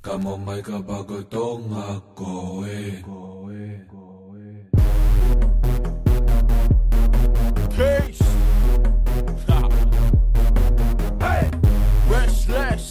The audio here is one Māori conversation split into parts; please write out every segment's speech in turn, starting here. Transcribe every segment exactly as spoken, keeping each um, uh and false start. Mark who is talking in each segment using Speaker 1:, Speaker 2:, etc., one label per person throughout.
Speaker 1: Kamo may kabago tong ako eh.
Speaker 2: Case. Hey, restless.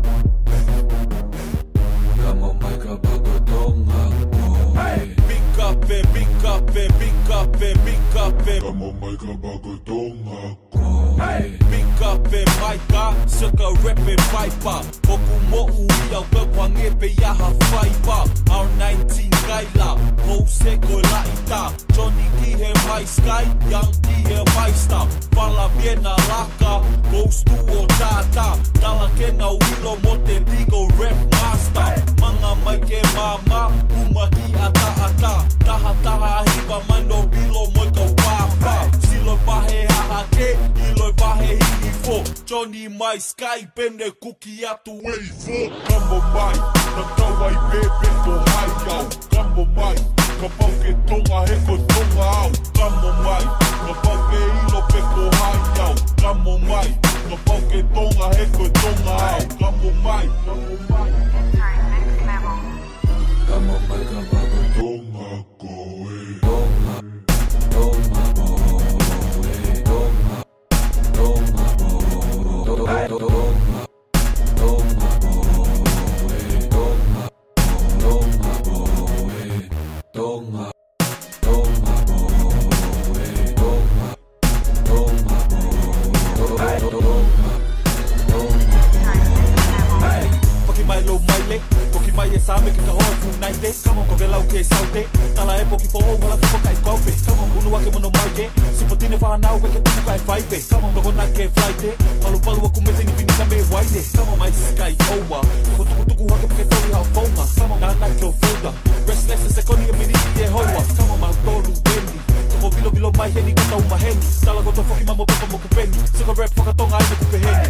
Speaker 1: Kamo may kabago tong ako eh.
Speaker 2: Big up eh, big up eh, big up eh, big up eh.
Speaker 1: Kamo may kabago tong ako eh.
Speaker 2: Big up eh, maika, suka rep eh, piper. Boku mo uia webwange pe yaha fiber. R nineteen kaila, Jose ko laita. Johnny kihe my sky, young kihe my star. Fala bien na laka, goes to o tata. Tala kena wilo mote digo rep master. Mga mai ke mama, umaki ata ata. Taha taha hiba mano bilo mo ka wafa. Silo bahe hahake, ilo bahe hini fo. Johnny my sky, pende kuki atu wave. Kambo mai, na kawai bebe ko hai yau. Kambo mai, ka pau ke tonga he ko tonga au. Kambo mai, ka pau ke ilo pe ko hai yau. Kambo mai, ka pau ke tonga he ko tonga au. Kambo mai, kambo mai.
Speaker 1: Kamo may kabago tong ako eh. Tonga, tonga mo eh. Tonga, tonga mo. Tonga, tonga, tonga mo eh. Tonga, tonga mo eh. Tonga, tonga mo eh. Tonga, tonga mo. Tonga, tonga, tonga mo eh.
Speaker 2: Poki mai lo mai le, poki mai e same ke ka hoa fu nai le. Kamo ko ke lau ke saute, tala e poki po o wala ko kai kope. Kamo unu wa ke mono mai ke, sipotine fa na o ke tu kai fight. Kamo no na ke flight, palu palu ku me tini pini ka me wide. Kamo mai sky over, ko tu tu ku ha ke ke tori ha fonga. Kamo na na ke folder, restless se koni e mini e hoa. Kamo ma tolu bendi, ko bilo bilo mai heni ka tau ma heni. Tala ko to foki mamo pe mo ku peni, suka rap foka tonga ai ku pe heni.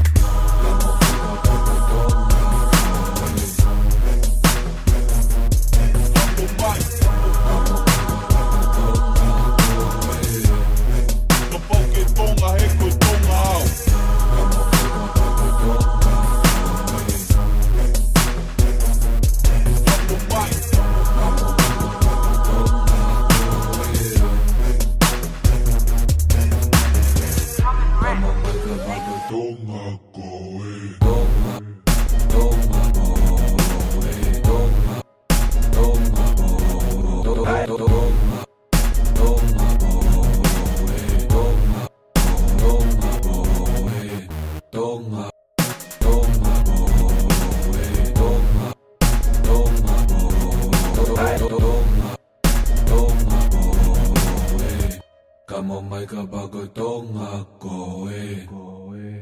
Speaker 1: Kamo may kabago tong ako eh.